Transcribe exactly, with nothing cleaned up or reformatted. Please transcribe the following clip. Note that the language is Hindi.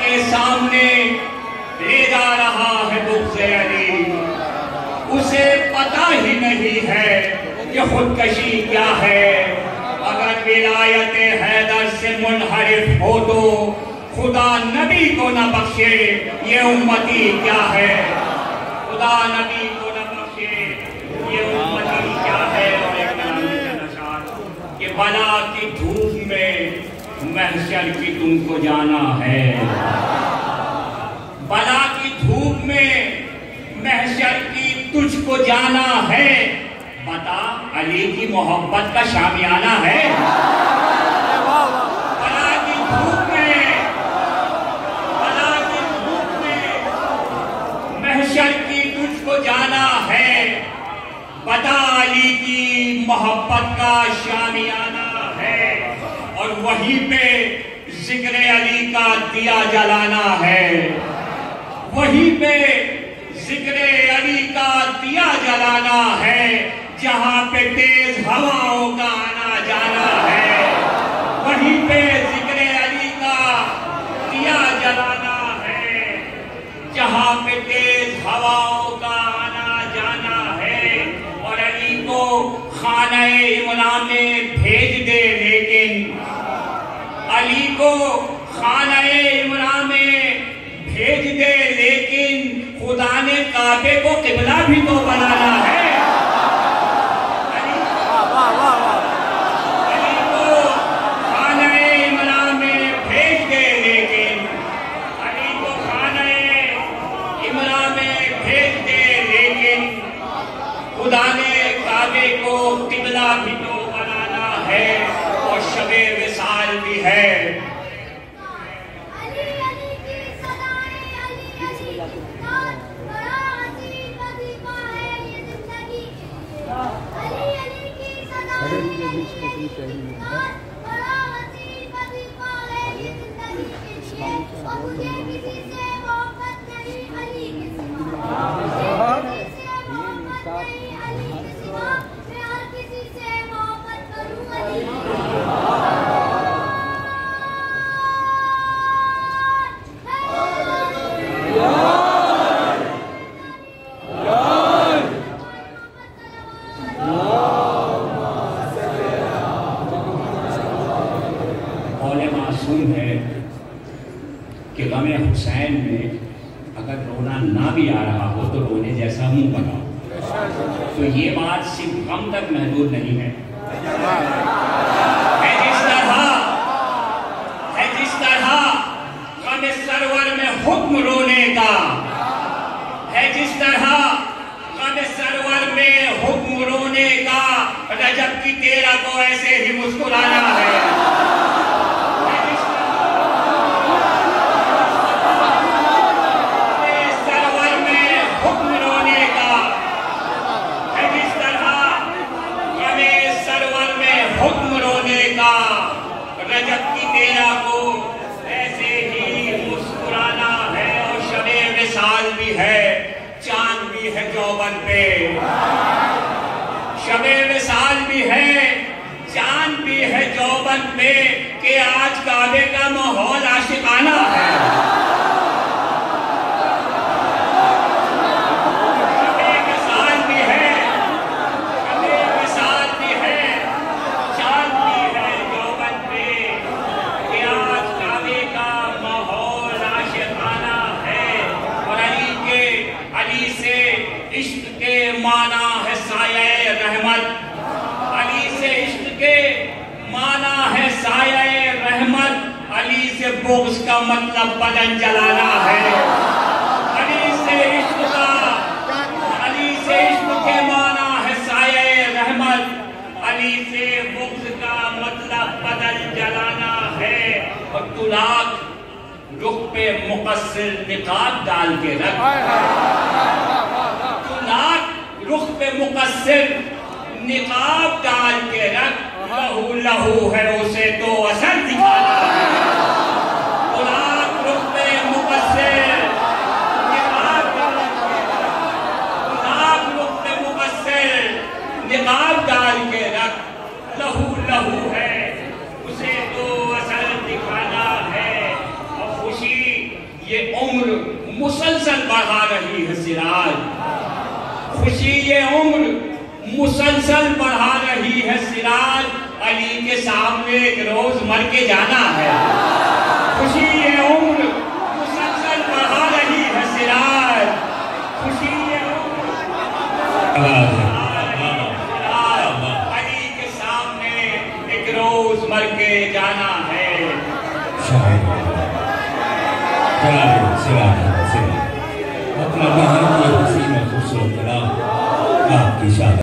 के सामने ले जा रहा है बुग़्ज़ अली। उसे पता ही नहीं है कि खुदकशी क्या है। अगर विलायत हैदर से मुनहरिफ हो तो खुदा नबी को न बख्शे ये उम्मती क्या है। खुदा नबी को न बख्शे ये उम्मती क्या है। और एक कि बला की धूप में महशर की तुमको जाना है। बला की धूप में महशर की तुझको जाना है। बता अली की मोहब्बत का शामियाना है। बला की धूप में बला की धूप में महशर की तुझको जाना है। बता अली की मोहब्बत का शामियाना है। और वहीं पे जिक्र अली का दिया जलाना है। वहीं पे जिक्र अली का दिया जलाना है। जहां पे तेज हवाओं का आना जाना है। वहीं पे जिक्र अली का दिया जलाना है। जहां पे तेज हवाओं का आना जाना है। और अली को खाने इमरान में भेज दे, लेकिन अली को खाने इमरान में भेज दे, लेकिन खुदा ने काबे को किबला भी तो बनाना है। अली, अली को खाने इमरान में भेज दे, लेकिन अली को खाने इमरान में भेज दे, लेकिन खुदा ने काबे को किबला भी तो बनाना है। और शबे विसाल भी है। हुसैन में अगर रोना ना भी आ रहा हो तो रोने जैसा मुंह बनाओ। तो ये बात सिर्फ गम तक महदूद नहीं है। है जिस तरह है जिस तरह गम सरवर में हुक्म रोने का है, जिस तरह गम सरवर में हुक्म रोने का, रजब की तेरह को ऐसे ही मुस्कुराना है। रजब की तेरह को ऐसे ही मुस्कुराना है। और शबे विसाल भी है, चांद भी है जौबन पे। शबे विसाल भी है, चांद भी है जौबन पे कि आज काबे का माहौल आशिकाना है। बुग़्ज़ का मतलब बदन जलाना है। अली से इश्क का अली से इश्क के माना है साये रहमत। अली से बुग़्ज़ का मतलब बदन जलाना है। और तुलाक रुख पे मुक़स्सिर निकाब डाल के रख। तुलाक रुख पे मुक़स्सिर निकाब डाल के रख। लहू लहू है उसे तो असर दिखाना है। निकाब डाल के रख, लहू लहू है उसे तो असर दिखाना है। और खुशी ये उम्र मुसलसल बढ़ा रही है सिराज, खुशी ये उम्र मुसलसल बढ़ा रही है सिराज, अली के सामने एक रोज मर के जाना है। खुशी ये उम्र मुसलसल बढ़ा रही है सिराज, खुशी ये उम्र अली के सामने एक रोज मर के जाना है। अपना बहन की खुशी में खुश हो आपकी शादी।